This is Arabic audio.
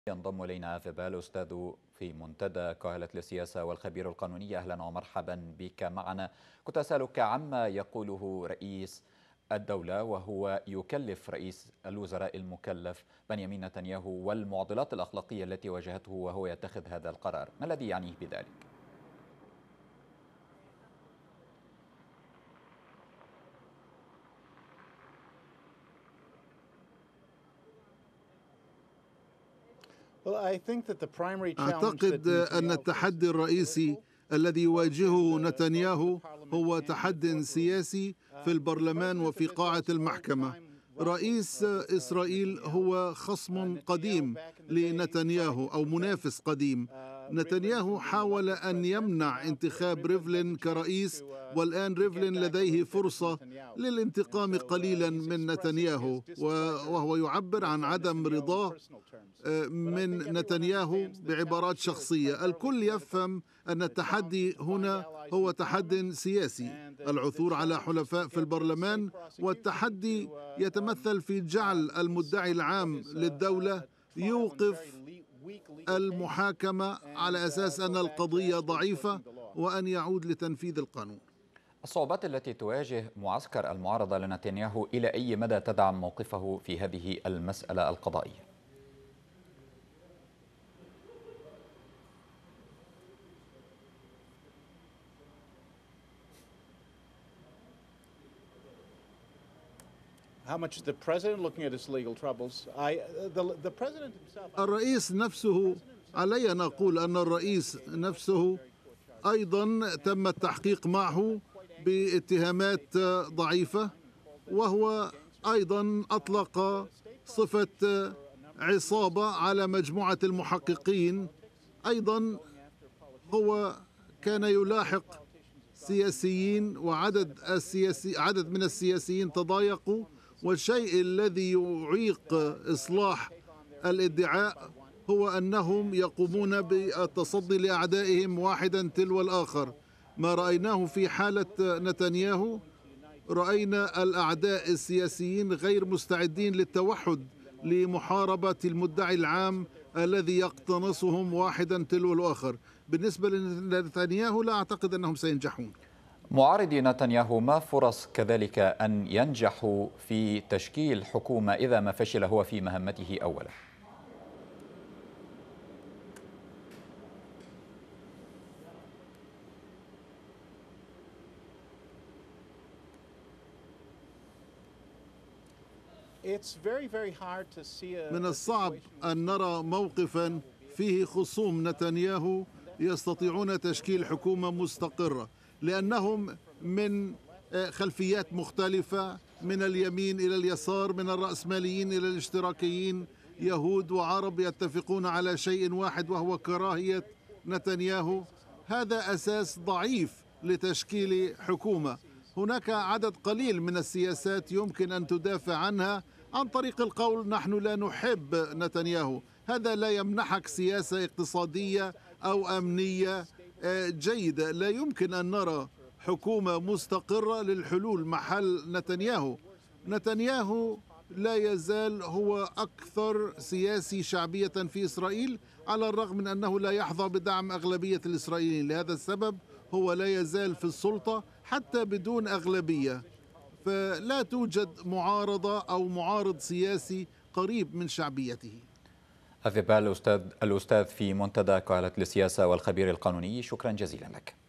ينضم إلينا ذبال الأستاذ في منتدى كهلة للسياسة والخبير القانوني. أهلا ومرحبا بك معنا. كنت أسألك عما يقوله رئيس الدولة وهو يكلف رئيس الوزراء المكلف بنيامين نتنياهو والمعضلات الأخلاقية التي واجهته وهو يتخذ هذا القرار، ما الذي يعنيه بذلك؟ أعتقد أن التحدي الرئيسي الذي يواجهه نتنياهو هو تحدي سياسي في البرلمان وفي قاعة المحكمة. رئيس إسرائيل هو خصم قديم لنتنياهو أو منافس قديم. نتنياهو حاول أن يمنع انتخاب ريفلين كرئيس، والآن ريفلين لديه فرصة للانتقام قليلا من نتنياهو، وهو يعبر عن عدم رضاه من نتنياهو بعبارات شخصية. الكل يفهم أن التحدي هنا هو تحدي سياسي، العثور على حلفاء في البرلمان، والتحدي يتمثل في جعل المدعي العام للدولة يوقف المحاكمة على أساس أن القضية ضعيفة وأن يعود لتنفيذ القانون. الصعوبات التي تواجه معسكر المعارضة لنتنياهو إلى أي مدى تدعم موقفه في هذه المسألة القضائية؟ الرئيس نفسه، علي أن أقول أن الرئيس نفسه أيضا تم التحقيق معه باتهامات ضعيفة، وهو أيضا أطلق صفة عصابة على مجموعة المحققين. أيضا هو كان يلاحق سياسيين، عدد من السياسيين تضايقوا، والشيء الذي يعيق إصلاح الادعاء هو أنهم يقومون بالتصدي لأعدائهم واحدا تلو الآخر. ما رأيناه في حالة نتنياهو، رأينا الأعداء السياسيين غير مستعدين للتوحد لمحاربة المدعي العام الذي يقتنصهم واحدا تلو الآخر. بالنسبة لنتنياهو لا أعتقد أنهم سينجحون. معارضي نتنياهو ما فرص كذلك أن ينجحوا في تشكيل حكومة إذا ما فشل هو في مهمته أولا؟ من الصعب أن نرى موقفا فيه خصوم نتنياهو يستطيعون تشكيل حكومة مستقرة، لأنهم من خلفيات مختلفة، من اليمين إلى اليسار، من الرأسماليين إلى الاشتراكيين، يهود وعرب يتفقون على شيء واحد وهو كراهية نتنياهو. هذا أساس ضعيف لتشكيل حكومة. هناك عدد قليل من السياسات يمكن أن تدافع عنها عن طريق القول نحن لا نحب نتنياهو. هذا لا يمنحك سياسة اقتصادية أو أمنية جيدة. لا يمكن أن نرى حكومة مستقرة للحلول محل نتنياهو. نتنياهو لا يزال هو أكثر سياسي شعبية في إسرائيل، على الرغم من أنه لا يحظى بدعم أغلبية الإسرائيليين. لهذا السبب هو لا يزال في السلطة حتى بدون أغلبية، فلا توجد معارضة أو معارض سياسي قريب من شعبيته. الذبال الأستاذ في منتدى كهلة للسياسة والخبير القانوني، شكرا جزيلا لك.